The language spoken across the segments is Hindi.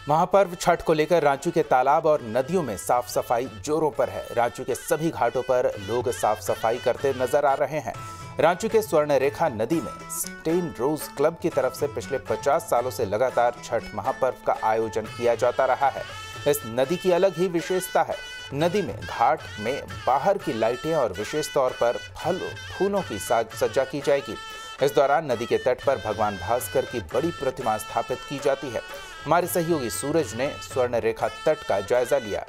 महापर्व छठ को लेकर रांची के तालाब और नदियों में साफ सफाई जोरों पर है। रांची के सभी घाटों पर लोग साफ सफाई करते नजर आ रहे हैं। रांची के स्वर्णरेखा नदी में स्टेन रोज क्लब की तरफ से पिछले 50 सालों से लगातार छठ महापर्व का आयोजन किया जाता रहा है। इस नदी की अलग ही विशेषता है। नदी में घाट में बाहर की लाइटें और विशेष तौर पर फूलों की साज सज्जा की जाएगी। इस दौरान नदी के तट पर भगवान भास्कर की बड़ी प्रतिमा स्थापित की जाती है। हमारे सहयोगी सूरज ने स्वर्णरेखा तट का जायजा लिया।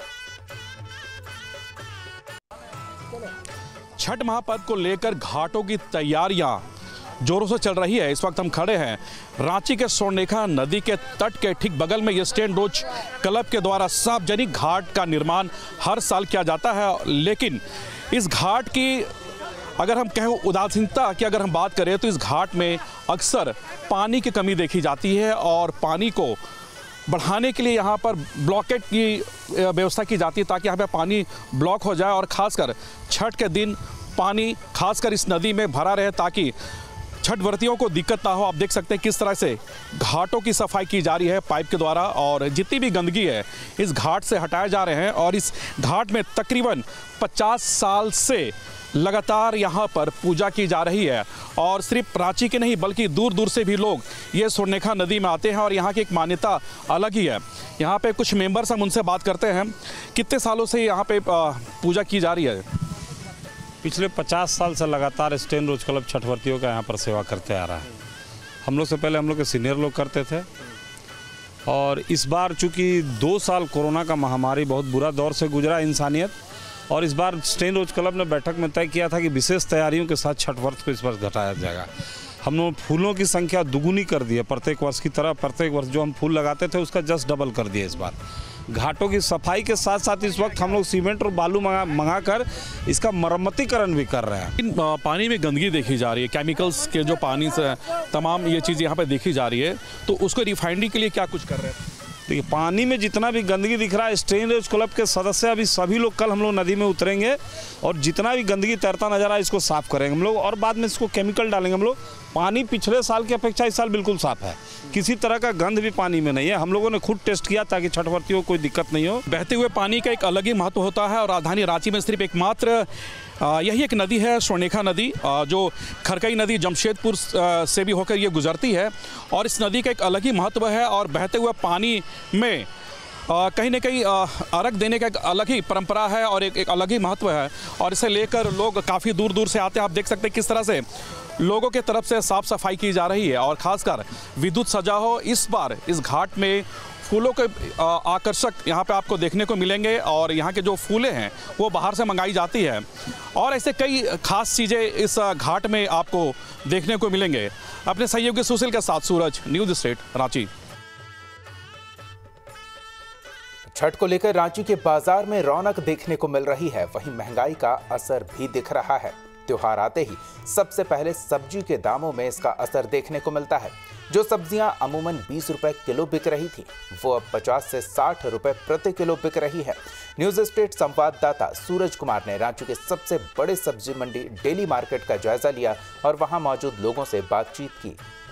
छठ महापर्व को लेकर घाटों की तैयारियां जोरों से चल रही है। इस वक्त हम खड़े हैं रांची के स्वर्णरेखा नदी के तट के ठीक बगल में। ये स्टेन रोज क्लब के द्वारा सार्वजनिक घाट का निर्माण हर साल किया जाता है, लेकिन इस घाट की अगर हम कहें उदासीनता की अगर हम बात करें तो इस घाट में अक्सर पानी की कमी देखी जाती है और पानी को बढ़ाने के लिए यहाँ पर ब्लॉकेट की व्यवस्था की जाती है ताकि यहाँ पे पानी ब्लॉक हो जाए और ख़ासकर छठ के दिन पानी खासकर इस नदी में भरा रहे ताकि छठ व्रतियों को दिक्कत ना हो। आप देख सकते हैं किस तरह से घाटों की सफाई की जा रही है पाइप के द्वारा और जितनी भी गंदगी है इस घाट से हटाए जा रहे हैं। और इस घाट में तकरीबन 50 साल से लगातार यहाँ पर पूजा की जा रही है और सिर्फ रांची के नहीं बल्कि दूर दूर से भी लोग ये स्वर्णरेखा नदी में आते हैं और यहाँ की एक मान्यता अलग ही है। यहाँ पे कुछ मेंबर्स हम उनसे बात करते हैं। कितने सालों से यहाँ पे पूजा की जा रही है? पिछले 50 साल से लगातार स्टेन रोज क्लब छठ व्रतियों का यहाँ पर सेवा करते आ रहा है। हम लोग से पहले हम लोग के सीनियर लोग करते थे और इस बार चूँकि 2 साल कोरोना का महामारी बहुत बुरा दौर से गुजरा इंसानियत, और इस बार स्टेन रोज क्लब ने बैठक में तय किया था कि विशेष तैयारियों के साथ छठ व्रत को इस वर्ष घटाया जाएगा। हम लोग फूलों की संख्या दुगुनी कर दी है। प्रत्येक वर्ष की तरह प्रत्येक वर्ष जो हम फूल लगाते थे उसका जस्ट डबल कर दिया इस बार। घाटों की सफाई के साथ साथ इस वक्त हम लोग सीमेंट और बालू मंगा कर इसका मरम्मतीकरण भी कर रहे हैं। पानी में गंदगी देखी जा रही है, केमिकल्स के जो पानी से तमाम ये चीज़ यहाँ पे देखी जा रही है, तो उसको रिफाइनरी के लिए क्या कुछ कर रहे हैं? देखिए पानी में जितना भी गंदगी दिख रहा है, स्टेन रोज क्लब के सदस्य अभी सभी लोग कल हम लोग नदी में उतरेंगे और जितना भी गंदगी तैरता नजर आए इसको साफ करेंगे हम लोग और बाद में इसको केमिकल डालेंगे हम लोग। पानी पिछले साल की अपेक्षा इस साल बिल्कुल साफ है, किसी तरह का गंध भी पानी में नहीं है। हम लोगों ने खुद टेस्ट किया ताकि छठ व्रतियों को कोई दिक्कत नहीं हो। बहते हुए पानी का एक अलग ही महत्व होता है और राजधानी रांची में सिर्फ एकमात्र यही एक नदी है स्वर्णरेखा नदी, जो खरकई नदी जमशेदपुर से भी होकर ये गुजरती है और इस नदी का एक अलग ही महत्व है। और बहते हुए पानी में कहीं ना कहीं अर्घ देने का एक अलग ही परंपरा है और एक अलग ही महत्व है और इसे लेकर लोग काफ़ी दूर दूर से आते हैं। आप देख सकते हैं किस तरह से लोगों के तरफ से साफ सफाई की जा रही है और ख़ासकर विद्युत सजा हो। इस बार इस घाट में फूलों के आकर्षक यहाँ पे आपको देखने को मिलेंगे और यहाँ के जो फूलें हैं वो बाहर से मंगाई जाती है और ऐसे कई खास चीज़ें इस घाट में आपको देखने को मिलेंगे। अपने सहयोगी सुशील के साथ सूरज, न्यूज़ स्टेट, रांची। छठ को लेकर रांची के बाजार में रौनक देखने को मिल रही है, वहीं महंगाई का असर भी दिख रहा है। त्योहार आते ही सबसे पहले सब्जी के दामों में इसका असर देखने को मिलता है। जो सब्जियां अमूमन 20 रुपए किलो बिक रही थी वो अब 50 से 60 रुपए प्रति किलो बिक रही है। न्यूज़ स्टेट संवाददाता सूरज कुमार ने रांची के सबसे बड़े सब्जी मंडी डेली मार्केट का जायजा लिया और वहां मौजूद लोगों से बातचीत की।